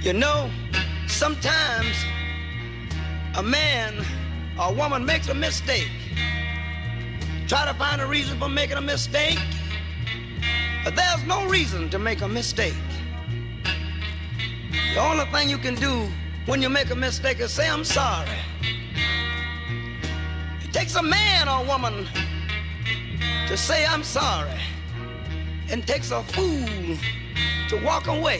You know, sometimes a man or a woman makes a mistake. Try to find a reason for making a mistake, but there's no reason to make a mistake. The only thing you can do when you make a mistake is say, I'm sorry. It takes a man or a woman to say, I'm sorry, and it takes a fool to walk away.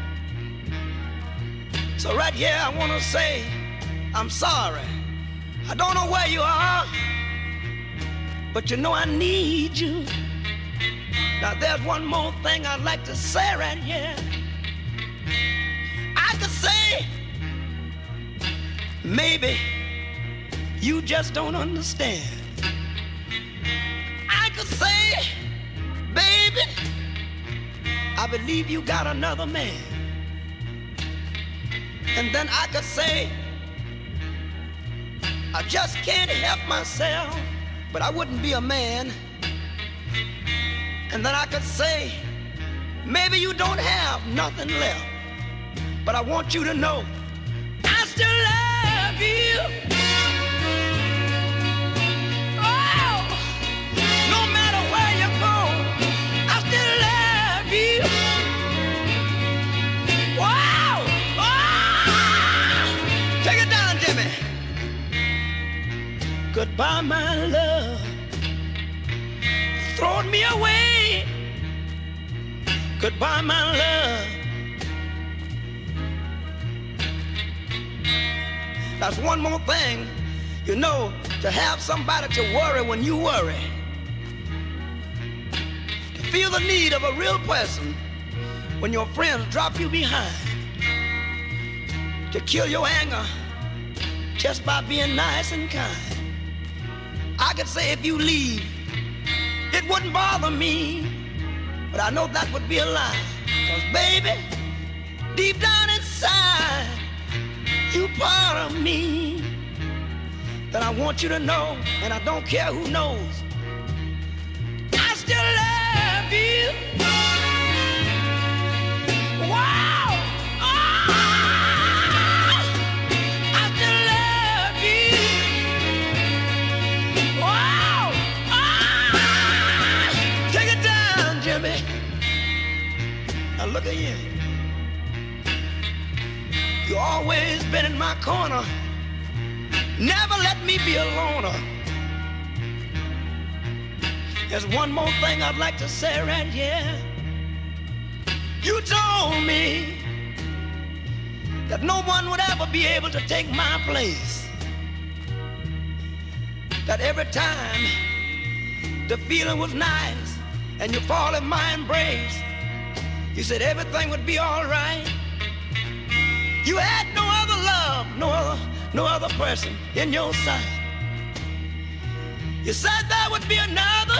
So right here I want to say, I'm sorry. I don't know where you are, but you know I need you. Now there's one more thing I'd like to say right here. I could say, maybe you just don't understand. I could say, baby, I believe you got another man. And then I could say, I just can't help myself, but I wouldn't be a man. And then I could say, maybe you don't have nothing left, but I want you to know I still love you. Oh, no matter where you go, I still love you. Wow, oh, take it down, Jimmy. Goodbye, my love. Throwing me away. Goodbye, my love. That's one more thing, you know, to have somebody to worry when you worry. To feel the need of a real person when your friends drop you behind. To kill your anger just by being nice and kind. I could say if you leave, it wouldn't bother me, but I know that would be a lie. 'Cause baby, deep down inside, you part of me that I want you to know, and I don't care who knows, I still love you. Wow, oh, I still love you. Wow, oh, take it down, Jimmy. Now look at you. You always been in my corner, never let me be a loner. There's one more thing I'd like to say right here. You told me that no one would ever be able to take my place. That every time the feeling was nice and you fall in my embrace, you said everything would be all right. You had no other love, no other person in your sight. You said there would be another.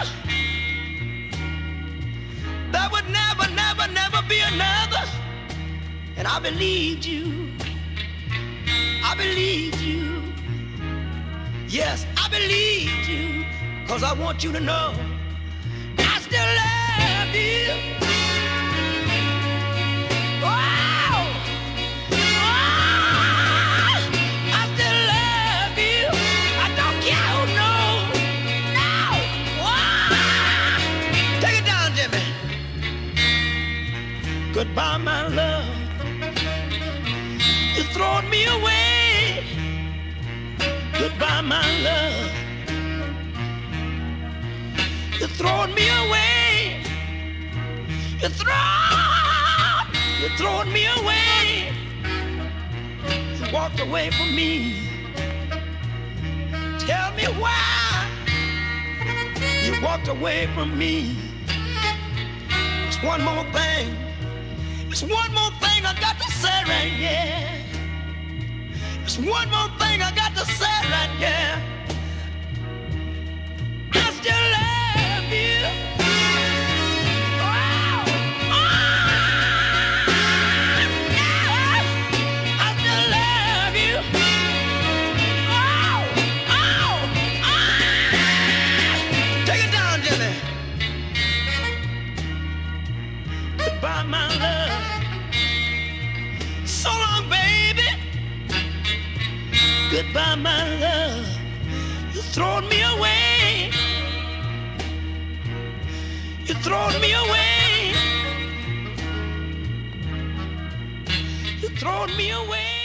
There would never, never, never be another. And I believed you. I believed you. Yes, I believed you. 'Cause I want you to know I still love you. Goodbye, my love. You throwing me away. Goodbye, my love. You throwing me away. You throwing me away. You walked away from me. Tell me why you walked away from me. It's one more thing. It's one more thing I got to say right here. It's one more thing I got to say right here. I still love you. Oh, oh, yeah. I still love you. Oh, oh, oh. Take it down, Jimmy. Goodbye, my love. So Goodbye, my love. You throwed me away. You throwed me away. You throwed me away.